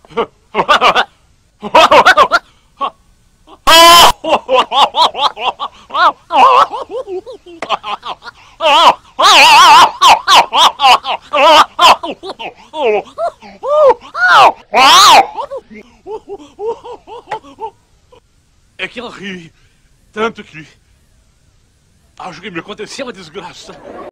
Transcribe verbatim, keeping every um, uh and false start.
É que ela ri tanto que acho que me aconteceu uma desgraça.